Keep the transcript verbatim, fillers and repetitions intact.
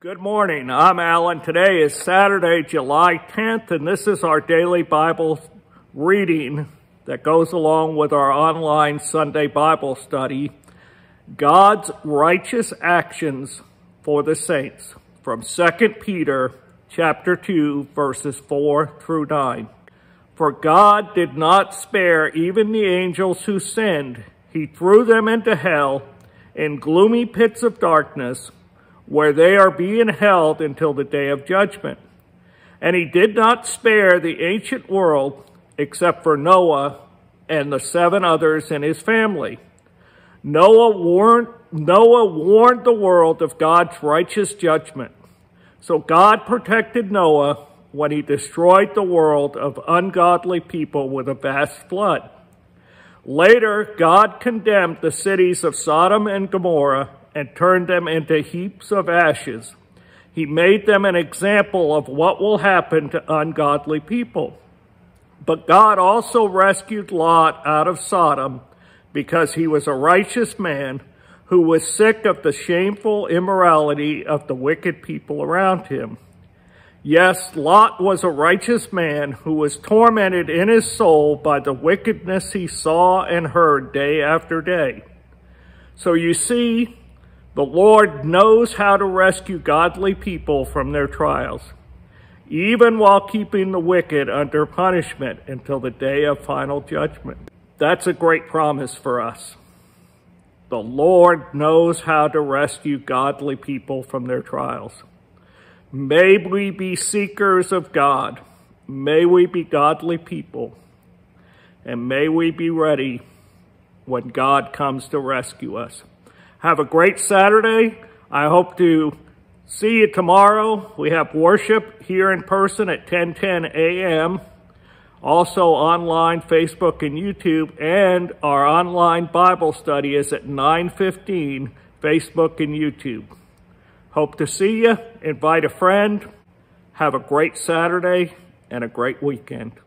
Good morning. I'm Alan. Today is Saturday, July tenth, and this is our daily Bible reading that goes along with our online Sunday Bible study, God's Righteous Actions for the Saints, from Second Peter chapter two, verses four through nine. For God did not spare even the angels who sinned. He threw them into hell in gloomy pits of darkness, where they are being held until the day of judgment. And he did not spare the ancient world, except for Noah and the seven others in his family. Noah warned, Noah warned the world of God's righteous judgment. So God protected Noah when he destroyed the world of ungodly people with a vast flood. Later, God condemned the cities of Sodom and Gomorrah and turned them into heaps of ashes. He made them an example of what will happen to ungodly people. But God also rescued Lot out of Sodom because he was a righteous man who was sick of the shameful immorality of the wicked people around him. Yes, Lot was a righteous man who was tormented in his soul by the wickedness he saw and heard day after day. So you see, the Lord knows how to rescue godly people from their trials, even while keeping the wicked under punishment until the day of final judgment. That's a great promise for us. The Lord knows how to rescue godly people from their trials. May we be seekers of God. May we be godly people. And may we be ready when God comes to rescue us. Have a great Saturday. I hope to see you tomorrow. We have worship here in person at ten ten a m Also online, Facebook and YouTube. And our online Bible study is at nine fifteen, Facebook and YouTube. Hope to see you. Invite a friend. Have a great Saturday and a great weekend.